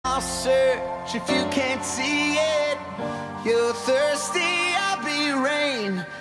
I'll search if you can't see it. You're thirsty, I'll be rain.